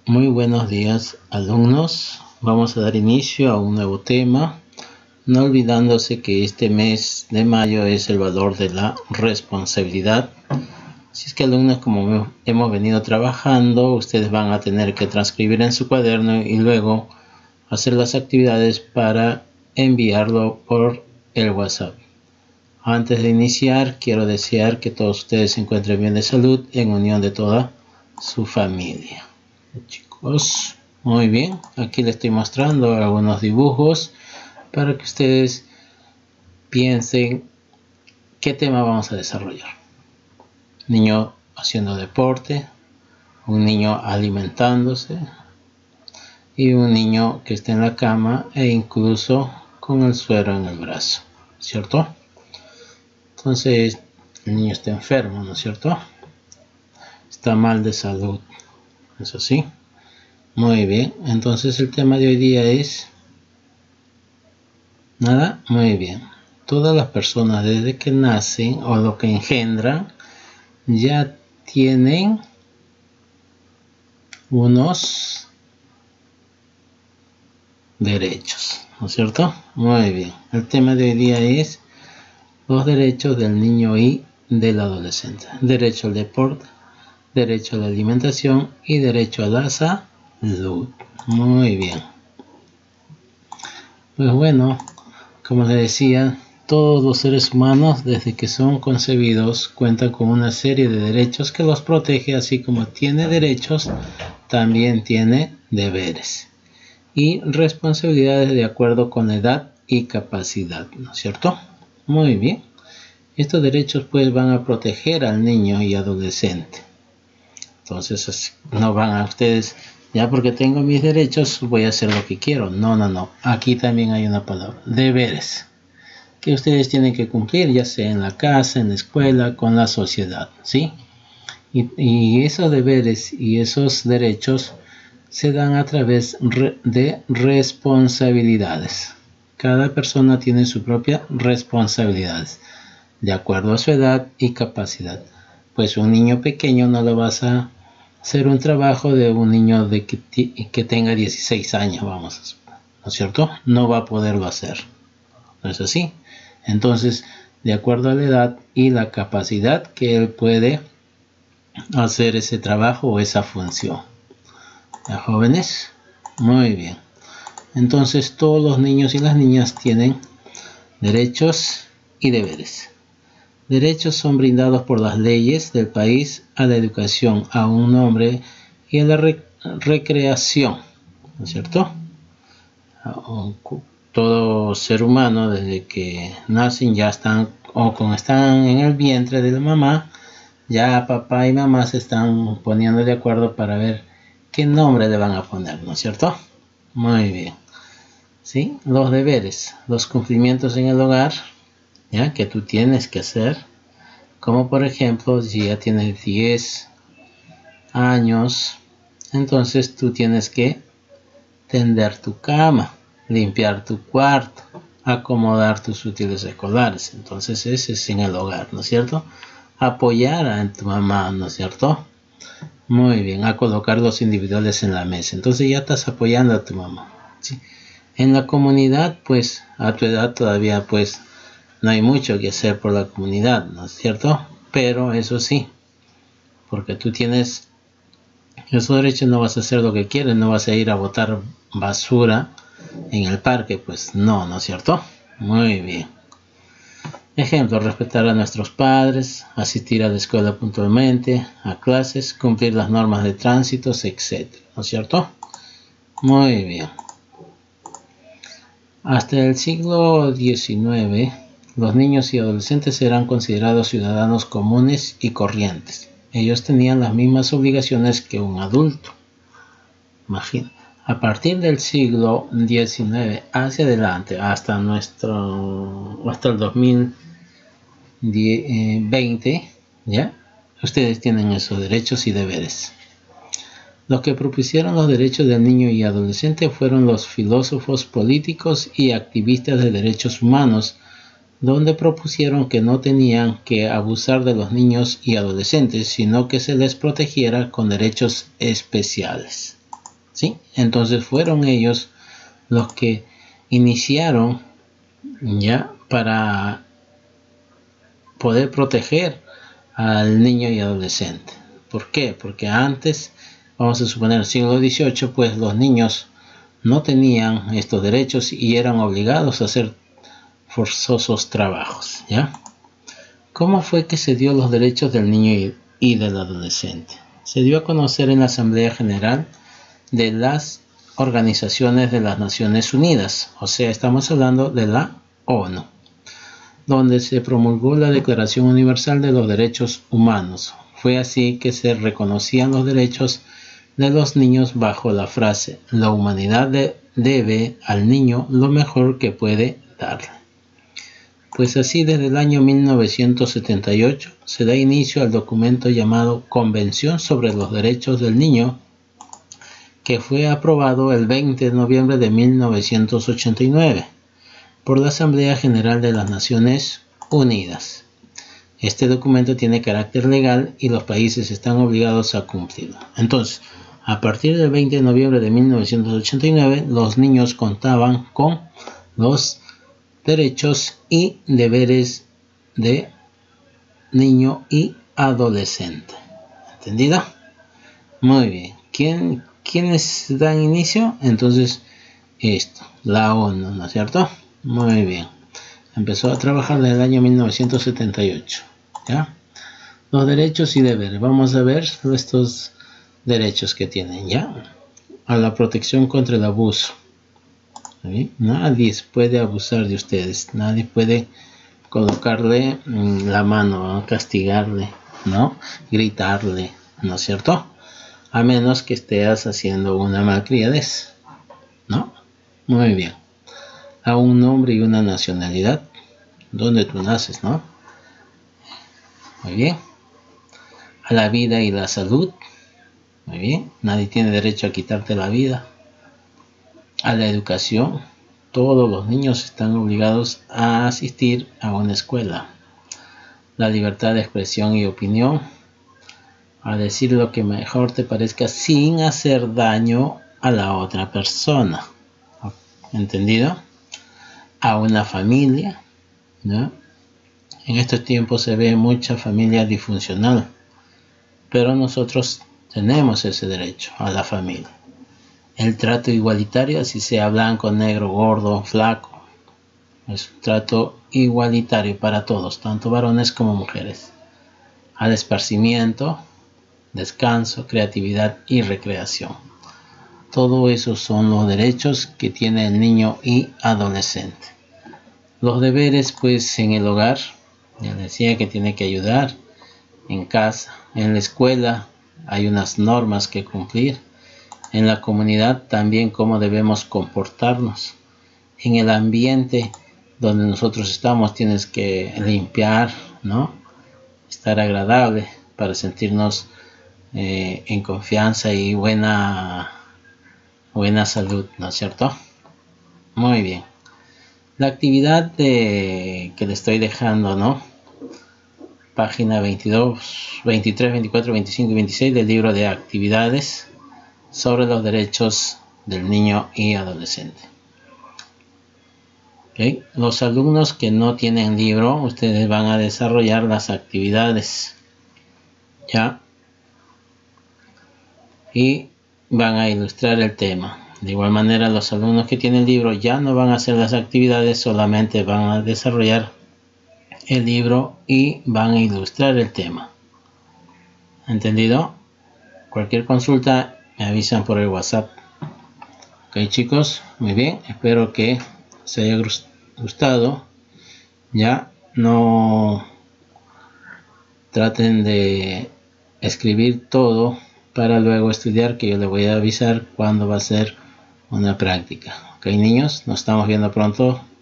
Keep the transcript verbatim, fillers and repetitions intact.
Muy buenos días, alumnos. Vamos a dar inicio a un nuevo tema, no olvidándose que este mes de mayo es el valor de la responsabilidad. Si es que, alumnos, como hemos venido trabajando, ustedes van a tener que transcribir en su cuaderno y luego hacer las actividades para enviarlo por el WhatsApp. Antes de iniciar, quiero desear que todos ustedes se encuentren bien de salud en unión de toda su familia. Chicos, muy bien, aquí les estoy mostrando algunos dibujos para que ustedes piensen qué tema vamos a desarrollar. Niño haciendo deporte, un niño alimentándose y un niño que está en la cama e incluso con el suero en el brazo, ¿cierto? Entonces el niño está enfermo, ¿no es cierto? Está mal de salud, ¿es así? Muy bien, entonces el tema de hoy día es nada, muy bien. Todas las personas desde que nacen o lo que engendran ya tienen unos derechos, ¿no es cierto? Muy bien, el tema de hoy día es los derechos del niño y del adolescente. Derecho al deporte, derecho a la alimentación y derecho a la salud. Muy bien. Pues bueno, como les decía, todos los seres humanos desde que son concebidos cuentan con una serie de derechos que los protege, así como tiene derechos, también tiene deberes y responsabilidades de acuerdo con la edad y capacidad, ¿no es cierto? Muy bien. Estos derechos pues van a proteger al niño y adolescente. Entonces no van a ustedes, ya porque tengo mis derechos voy a hacer lo que quiero. No, no, no. Aquí también hay una palabra, deberes, que ustedes tienen que cumplir, ya sea en la casa, en la escuela, con la sociedad, ¿sí? Y, y esos deberes y esos derechos se dan a través de responsabilidades. Cada persona tiene su propia responsabilidades, de acuerdo a su edad y capacidad. Pues un niño pequeño no lo vas a hacer un trabajo de un niño de que, que tenga dieciséis años, vamos a suponer, ¿no es cierto? No va a poderlo hacer, ¿no es así? Entonces, de acuerdo a la edad y la capacidad que él puede hacer ese trabajo o esa función. ¿Ya, jóvenes? Muy bien. Entonces, todos los niños y las niñas tienen derechos y deberes. Derechos son brindados por las leyes del país a la educación, a un nombre y a la rec recreación, ¿no es cierto? Todo ser humano desde que nacen ya están, o como están en el vientre de la mamá, ya papá y mamá se están poniendo de acuerdo para ver qué nombre le van a poner, ¿no es cierto? Muy bien. ¿Sí? Los deberes, los cumplimientos en el hogar, ¿ya? Que tú tienes que hacer, como por ejemplo, si ya tienes diez años, entonces tú tienes que tender tu cama, limpiar tu cuarto, acomodar tus útiles escolares. Entonces ese es en el hogar, ¿no es cierto? Apoyar a tu mamá, ¿no es cierto? Muy bien, a colocar los individuales en la mesa. Entonces ya estás apoyando a tu mamá, ¿sí? En la comunidad, pues a tu edad todavía pues no hay mucho que hacer por la comunidad, ¿no es cierto? Pero eso sí, porque tú tienes esos derechos, no vas a hacer lo que quieres, no vas a ir a botar basura en el parque, pues no, ¿no es cierto? Muy bien. Ejemplo, respetar a nuestros padres, asistir a la escuela puntualmente, a clases, cumplir las normas de tránsito, etcétera, ¿no es cierto? Muy bien. Hasta el siglo diecinueve, los niños y adolescentes eran considerados ciudadanos comunes y corrientes. Ellos tenían las mismas obligaciones que un adulto. Imagina. A partir del siglo diecinueve hacia adelante, hasta nuestro, hasta el dos mil veinte, ¿ya? Ustedes tienen esos derechos y deberes. Los que propusieron los derechos del niño y adolescente fueron los filósofos políticos y activistas de derechos humanos, donde propusieron que no tenían que abusar de los niños y adolescentes, sino que se les protegiera con derechos especiales. ¿sí? Entonces fueron ellos los que iniciaron ya para poder proteger al niño y adolescente. ¿Por qué? Porque antes, vamos a suponer el siglo dieciocho, pues los niños no tenían estos derechos y eran obligados a hacer forzosos trabajos, ¿ya? ¿Cómo fue que se dio los derechos del niño y, y del adolescente? Se dio a conocer en la Asamblea General de las Organizaciones de las Naciones Unidas, o sea, estamos hablando de la ONU, donde se promulgó la Declaración Universal de los Derechos Humanos. Fue así que se reconocían los derechos de los niños bajo la frase: la humanidad de, debe al niño lo mejor que puede darle. Pues así, desde el año mil novecientos setenta y ocho se da inicio al documento llamado Convención sobre los Derechos del Niño, que fue aprobado el veinte de noviembre de mil novecientos ochenta y nueve por la Asamblea General de las Naciones Unidas. Este documento tiene carácter legal y los países están obligados a cumplirlo. Entonces, a partir del veinte de noviembre de mil novecientos ochenta y nueve, los niños contaban con los derechos y deberes de niño y adolescente. ¿Entendido? Muy bien. ¿Quién, ¿Quiénes dan inicio? Entonces, esto, la ONU, ¿no es cierto? Muy bien. Empezó a trabajar desde el año mil novecientos setenta y ocho. ¿Ya? Los derechos y deberes. Vamos a ver estos derechos que tienen, ¿ya? A la protección contra el abuso. ¿Sí? Nadie puede abusar de ustedes. Nadie puede colocarle la mano, castigarle, ¿no? Gritarle, ¿no es cierto? A menos que estés haciendo una malcriadez, ¿no? Muy bien. A un nombre y una nacionalidad, donde tú naces, ¿no? Muy bien. A la vida y la salud. Muy bien. Nadie tiene derecho a quitarte la vida. A la educación. Todos los niños están obligados a asistir a una escuela. La libertad de expresión y opinión. A decir lo que mejor te parezca sin hacer daño a la otra persona. ¿Entendido? A una familia, ¿no? En estos tiempos se ve mucha familia disfuncional, pero nosotros tenemos ese derecho a la familia. El trato igualitario, así sea blanco, negro, gordo, flaco, es un trato igualitario para todos, tanto varones como mujeres. Al esparcimiento, descanso, creatividad y recreación. Todo eso son los derechos que tiene el niño y adolescente. Los deberes, pues, en el hogar, ya decía que tiene que ayudar, en casa, en la escuela hay unas normas que cumplir, en la comunidad también cómo debemos comportarnos, en el ambiente donde nosotros estamos tienes que limpiar, ¿no? Estar agradable para sentirnos eh, en confianza y buena buena salud, ¿no es cierto? Muy bien. La actividad de, que le estoy dejando, ¿no? Página veintidós, veintitrés, veinticuatro, veinticinco y veintiséis del libro de actividades sobre los derechos del niño y adolescente. ¿Okay? Los alumnos que no tienen libro, ustedes van a desarrollar las actividades, ¿ya? Y van a ilustrar el tema. De igual manera, los alumnos que tienen el libro ya no van a hacer las actividades, solamente van a desarrollar el libro y van a ilustrar el tema. ¿Entendido? Cualquier consulta me avisan por el WhatsApp. Ok, chicos, muy bien, espero que les haya gustado. Ya no traten de escribir todo para luego estudiar, que yo les voy a avisar cuándo va a ser una práctica. Ok, niños, nos estamos viendo pronto.